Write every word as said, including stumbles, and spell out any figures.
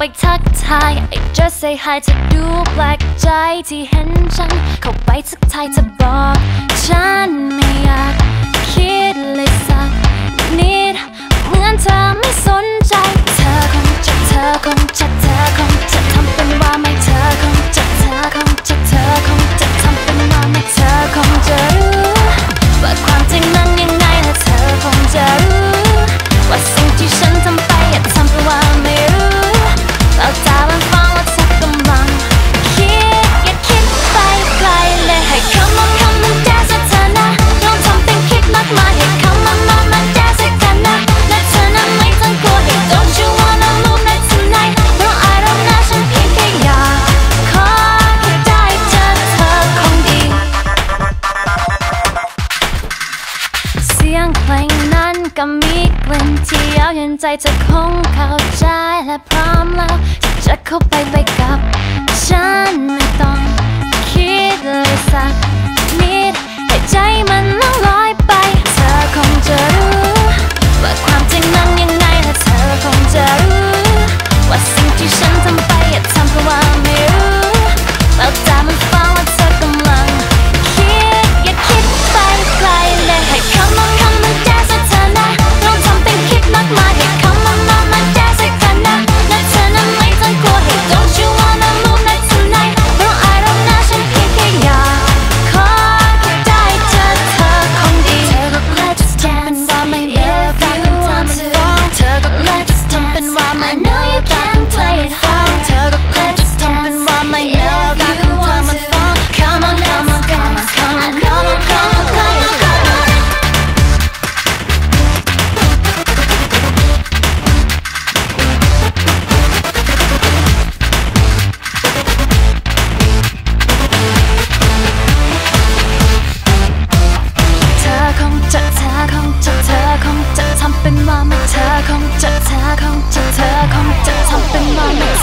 ไปทักทาย I just say hi จะดูแปลกใจที่เห็นฉันเข้าไปทักทายจะบอกฉันไม่อยากคิดเลยสักนิดเหมือนเธอไม่สนใจเธอคงจะเธอคงจะเธอคงจะทำเป็นว่าไม่เธอคงจะเธอคงจะเธอคงจะทำเป็นว่าไม่เธอคงจะรู้ว่าความจริงนั้นยังไงและเธอคงจะรู้ว่าสิ่งที่ฉันทำไปอย่าทำเพราะว่าไม่รู้เราตาลังฟังว่าเธอกำลังคิดอย่าคิดไปไกลเลยให้ come on come on dance เธอนะลองทำเป็นคิดมากมายให้ come on come on dance กันนะและเธอนั้นไม่ต้องกลัว hey don't you wanna move night tonight เพราะ I don't know ฉันเพียงแค่อยากขอแค่ได้เจอเธอคงดีเสียงเพลงนั้นก็มีกลิ่นที่เย้ายวนใจเธอคงเข้าใจและพร้อมแล้วจะเข้าไปไปกับฉันไม่ต้องคิดเลยสักนิดให้ใจมันล่องลอยไปเธอคงจะรู้ว่าความจริงนั้นยังไงและเธอคงจะรู้ว่าสิ่งที่ฉันทำไปอย่าทำเพราะว่าไม่รู้แล้วตามันฟังว่าเธอกำลังคิดอย่าคิดไปไกลเลยให้ come on come on dance เธอนะลองทำเป็นคิดมากมายให้ come on come on dance กันนะและเธอนั้นไม่ต้องกลัว hey don't you wanna move night tonight เพราะ I don't know ฉันเพียงแค่อยากขอแค่ได้เจอเธอคงดีเธอก็แค่ just ทำเป็นว่าไม่ love you want to เธอก็แค่ just ทำเป็นว่าไม่ know you can't play it hard เธอก็แค่ just ทำเป็นว่าไม่ love you want to come on come on come on come on come on come on come on come onเธอคงจะเธอคงจะเธอคงจะทำเป็นว่าไม่เธอคงจะเธอคงจะเธอคงจะทำเป็นว่าไม่เธ